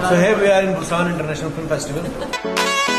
So here we are in Busan International Film Festival.